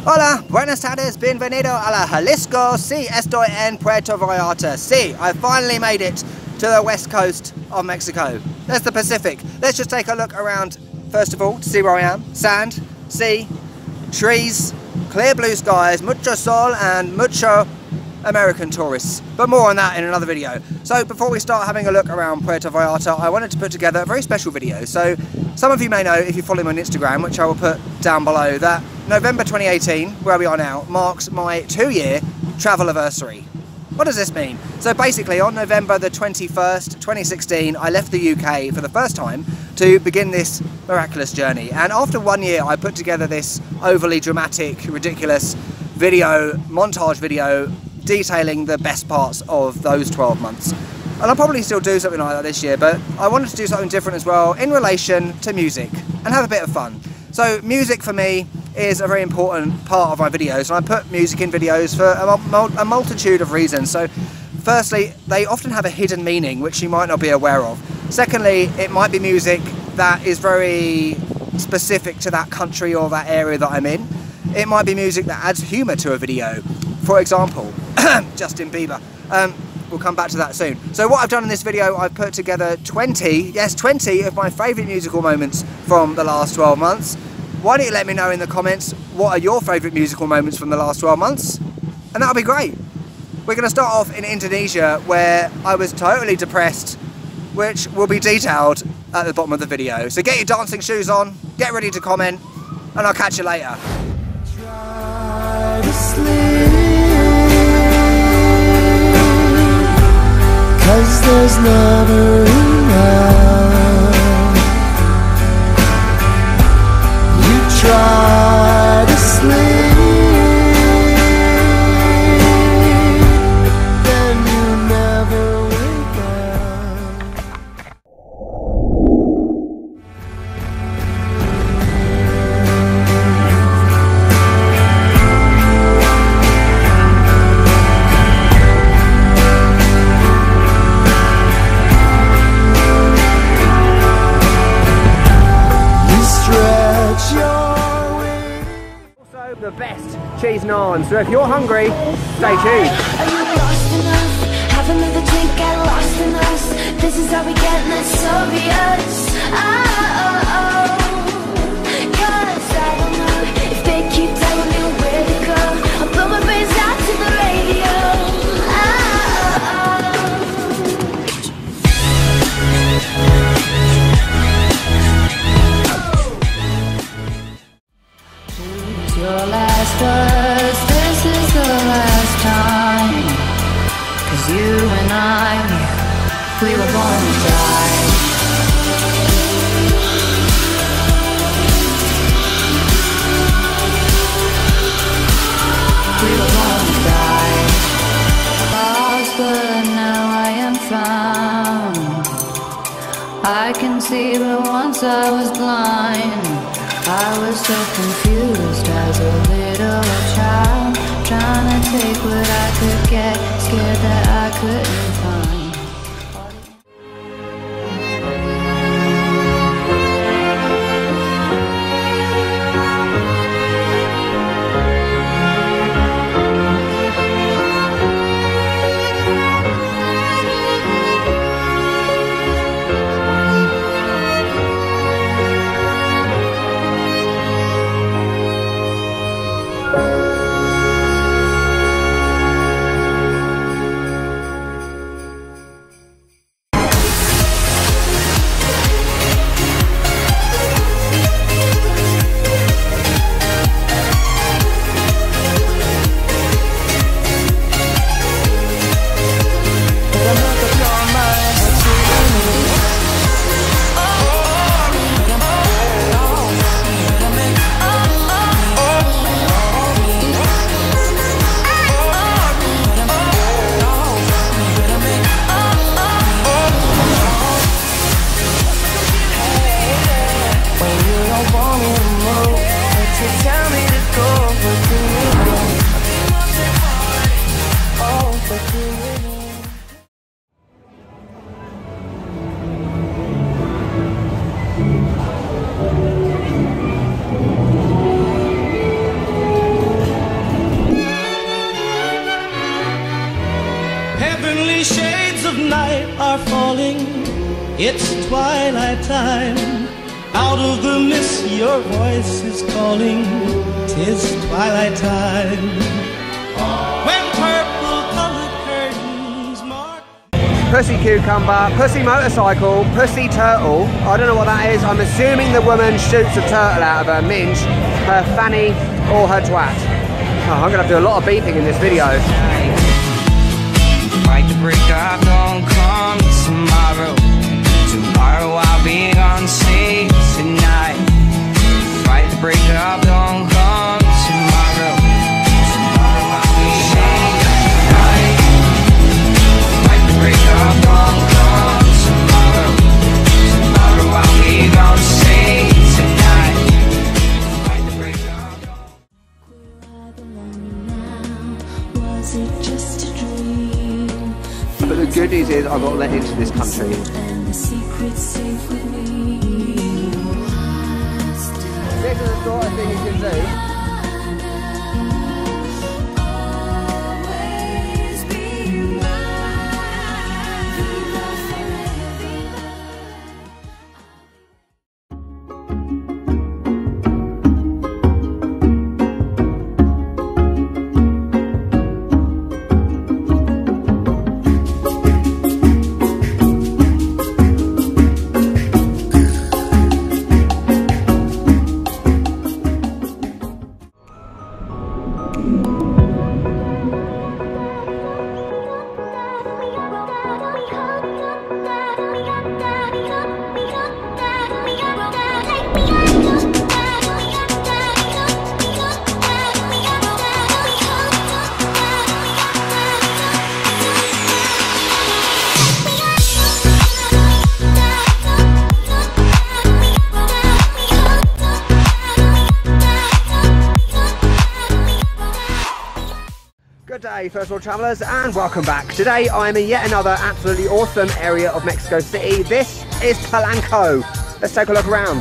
Hola, buenas tardes, bienvenido a la Jalisco. Sí, estoy en Puerto Vallarta. Sí, I finally made it to the west coast of Mexico. There's the Pacific. Let's just take a look around, first of all, to see where I am. Sand, sea, trees, clear blue skies, mucho sol and mucho American tourists. But more on that in another video. So before we start having a look around Puerto Vallarta, I wanted to put together a very special video. So some of you may know, if you follow me on Instagram, which I will put down below, that November 2018, where we are now, marks my 2-year travel anniversary. What does this mean? So basically on November the 21st, 2016, I left the UK for the first time to begin this miraculous journey. And after 1 year, I put together this overly dramatic, ridiculous video, montage video, detailing the best parts of those 12 months. And I'll probably still do something like that this year, but I wanted to do something different as well in relation to music and have a bit of fun. So music for me is a very important part of my videos, and I put music in videos for a multitude of reasons. So firstly, they often have a hidden meaning which you might not be aware of. Secondly, it might be music that is very specific to that country or that area that I'm in. It might be music that adds humour to a video. For example, Justin Bieber. We'll come back to that soon. So what I've done in this video, I've put together 20 of my favourite musical moments from the last 12 months. Why don't you let me know in the comments, what are your favourite musical moments from the last 12 months? And that'll be great. We're going to start off in Indonesia, where I was totally depressed, which will be detailed at the bottom of the video. So get your dancing shoes on, get ready to comment, and I'll catch you later. Try to sleep, 'cause there's never enough. You try to sleep, then you never wake up. The best cheese naan. So if you're hungry, stay tuned. Are you lost enough? Have another drink, get lost in us. This is how we get notorious. Oh, 'cause I don't know if they keep telling me where to go. I'll blow my brains out to the radio. Your last words, this is the last time. 'Cause you and I, we were born to die. We were born to die. Lost, but now I am found. I can see, but once I was blind. I was so confused as a little child, trying to take what I could get, scared that I couldn't find. many shades of night are falling. It's twilight time. Out of the mist your voice is calling. 'Tis twilight time. When purple-colored curtains mark Pussy cucumber, pussy motorcycle, pussy turtle. I don't know what that is. I'm assuming the woman shoots a turtle out of her minge, her fanny or her twat. Oh, I'm gonna have to do a lot of beeping in this video. Fight the break up, don't come tomorrow. Tomorrow I'll be on stage tonight. Fight the break up, don't come tomorrow. Tomorrow I'll be stage tonight. Fight the break up, don't come tomorrow. Tomorrow I'll be on stage tonight. Fight the break up. Was it just a dream? But the good news is I got let into this country. And the secret's safe with me. This is the sort of thing you can do. Always be Good day, first world travellers, and welcome back. Today I am in yet another absolutely awesome area of Mexico City. This is Polanco. Let's take a look around.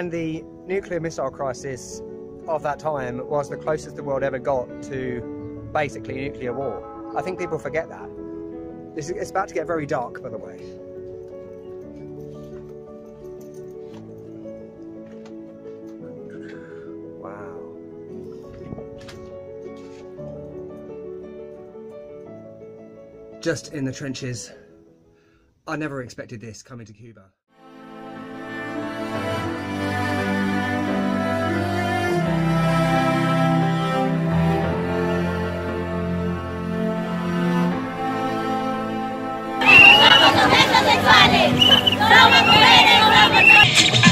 And the nuclear missile crisis of that time was the closest the world ever got to basically nuclear war. I think people forget that. It's about to get very dark, by the way. Wow. Just in the trenches. I never expected this coming to Cuba. Somos sexuales, somos mujeres, somos